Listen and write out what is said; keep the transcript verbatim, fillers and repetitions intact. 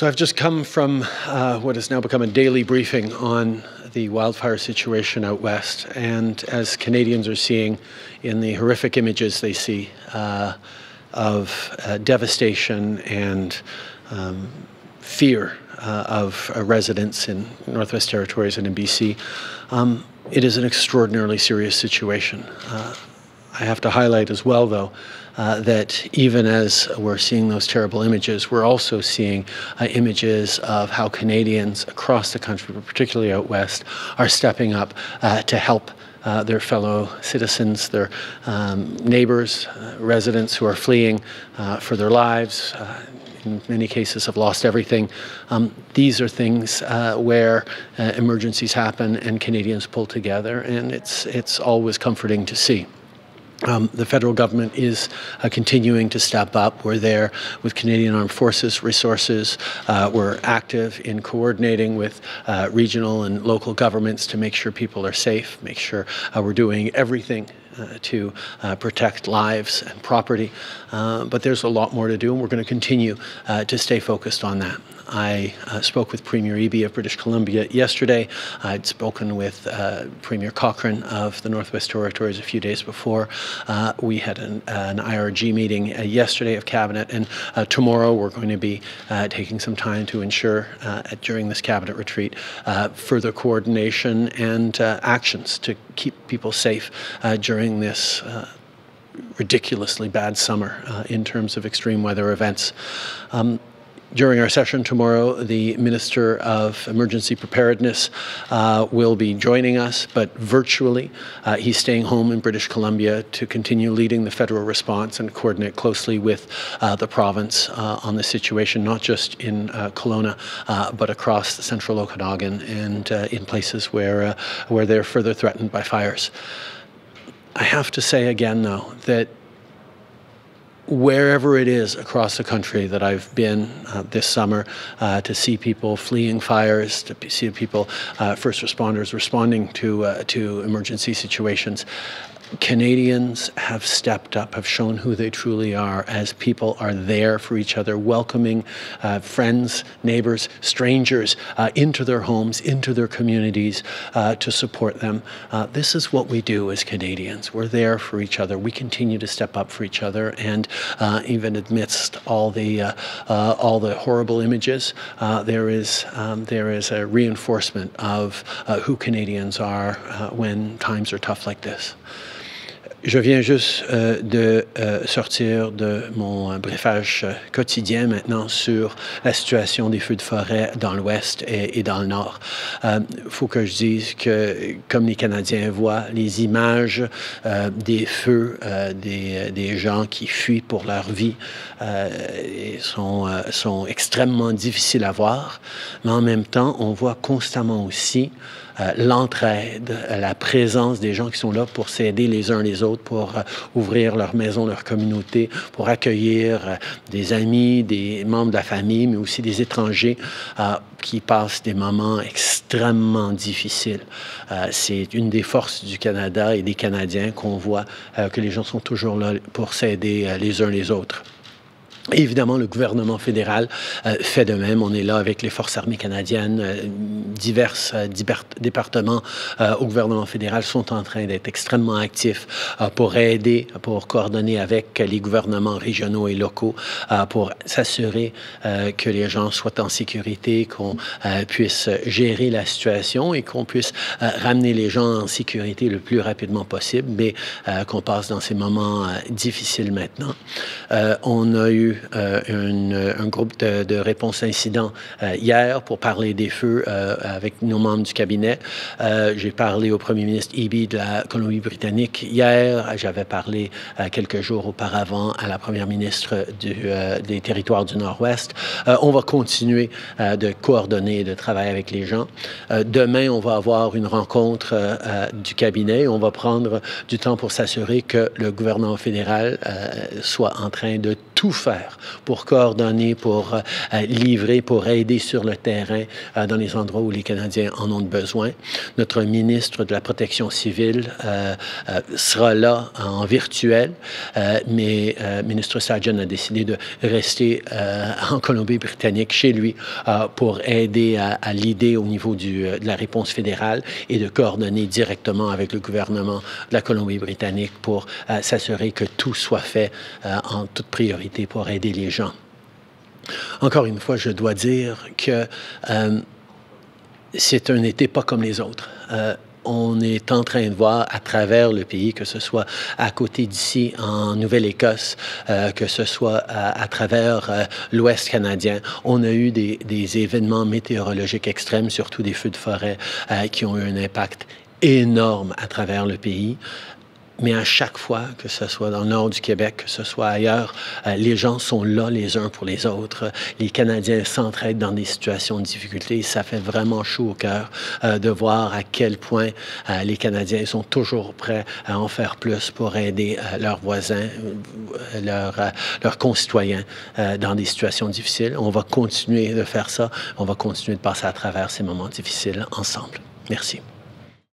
So I've just come from uh, what has now become a daily briefing on the wildfire situation out west, and as Canadians are seeing in the horrific images they see uh, of uh, devastation and um, fear uh, of uh, residents in Northwest Territories and in B C, um, it is an extraordinarily serious situation. Uh, I have to highlight as well, though, uh, that even as we're seeing those terrible images, we're also seeing uh, images of how Canadians across the country, but particularly out west, are stepping up uh, to help uh, their fellow citizens, their um, neighbors, uh, residents who are fleeing uh, for their lives. Uh, in many cases have lost everything. Um, these are things uh, where uh, emergencies happen and Canadians pull together, and it's, it's always comforting to see. Um, the federal government is uh, continuing to step up. We're there with Canadian Armed Forces resources. Uh, we're active in coordinating with uh, regional and local governments to make sure people are safe, make sure uh, we're doing everything Uh, to uh, protect lives and property. Uh, but there's a lot more to do, and we're going to continue uh, to stay focused on that. I uh, spoke with Premier Eby of British Columbia yesterday. I'd spoken with uh, Premier Cochrane of the Northwest Territories a few days before. Uh, we had an, an I R G meeting uh, yesterday of Cabinet, and uh, tomorrow we're going to be uh, taking some time to ensure uh, during this Cabinet retreat uh, further coordination and uh, actions to keep people safe uh, during this uh, ridiculously bad summer uh, in terms of extreme weather events. Um, During our session tomorrow, the Minister of Emergency Preparedness uh, will be joining us, but virtually. Uh, he's staying home in British Columbia to continue leading the federal response and coordinate closely with uh, the province uh, on the situation, not just in uh, Kelowna, uh, but across the central Okanagan and uh, in places where, uh, where they're further threatened by fires. I have to say again, though, that wherever it is across the country that I've been uh, this summer uh, to see people fleeing fires, to see people, uh, first responders responding to, uh, to emergency situations, Canadians have stepped up, have shown who they truly are as people are there for each other, welcoming uh, friends, neighbors, strangers uh, into their homes, into their communities uh, to support them. Uh, this is what we do as Canadians. We're there for each other. We continue to step up for each other, and uh, even amidst all the uh, uh, all the horrible images, uh, there is um, there is a reinforcement of uh, who Canadians are uh, when times are tough like this. Je viens juste euh, de euh, sortir de mon briefage euh, quotidien maintenant sur la situation des feux de forêt dans l'Ouest et, et dans le Nord. Il euh, faut que je dise que, comme les Canadiens voient les images euh, des feux, euh, des, des gens qui fuient pour leur vie, euh, sont, euh, sont extrêmement difficiles à voir, mais en même temps, on voit constamment aussi Euh, l'entraide, la présence des gens qui sont là pour s'aider les uns les autres, pour euh, ouvrir leur maison, leur communauté, pour accueillir euh, des amis, des membres de la famille, mais aussi des étrangers euh, qui passent des moments extrêmement difficiles. Euh, c'est une des forces du Canada et des Canadiens qu'on voit euh, que les gens sont toujours là pour s'aider euh, les uns les autres. Et évidemment, le gouvernement fédéral euh, fait de même. On est là avec les forces armées canadiennes. Euh, divers euh, départements euh, au gouvernement fédéral sont en train d'être extrêmement actifs euh, pour aider, pour coordonner avec les gouvernements régionaux et locaux, euh, pour s'assurer euh, que les gens soient en sécurité, qu'on euh, puisse gérer la situation et qu'on puisse euh, ramener les gens en sécurité le plus rapidement possible, mais euh, qu'on passe dans ces moments euh, difficiles maintenant. Euh, on a eu Euh, une, un groupe de, de réponse incident euh, hier pour parler des feux euh, avec nos membres du cabinet. Euh, J'ai parlé au premier ministre Eby de la Colombie-Britannique hier. J'avais parlé euh, quelques jours auparavant à la première ministre du, euh, des territoires du Nord-Ouest. Euh, on va continuer euh, de coordonner et de travailler avec les gens. Euh, demain, on va avoir une rencontre euh, du cabinet. On va prendre du temps pour s'assurer que le gouvernement fédéral euh, soit en train de tout faire pour coordonner, pour euh, livrer, pour aider sur le terrain euh, dans les endroits où les Canadiens en ont besoin. Notre ministre de la Protection civile euh, euh, sera là en virtuel, euh, mais euh, ministre Sajjan a décidé de rester euh, en Colombie-Britannique, chez lui, euh, pour aider à, à l'idée au niveau du, de la réponse fédérale et de coordonner directement avec le gouvernement de la Colombie-Britannique pour euh, s'assurer que tout soit fait euh, en toute priorité pour aider les gens. Encore une fois, je dois dire que euh, c'est un été pas comme les autres. Euh, On est en train de voir à travers le pays, que ce soit à côté d'ici en Nouvelle-Écosse, euh, que ce soit à, à travers euh, l'Ouest canadien, on a eu des, des événements météorologiques extrêmes, surtout des feux de forêt, euh, qui ont eu un impact énorme à travers le pays. Mais à chaque fois, que ce soit dans le nord du Québec, que ce soit ailleurs, euh, les gens sont là les uns pour les autres. Les Canadiens s'entraident dans des situations de difficulté. Ça fait vraiment chaud au cœur euh, de voir à quel point euh, les Canadiens sont toujours prêts à en faire plus pour aider euh, leurs voisins, euh, leurs, euh, leurs concitoyens euh, dans des situations difficiles. On va continuer de faire ça. On va continuer de passer à travers ces moments difficiles ensemble. Merci.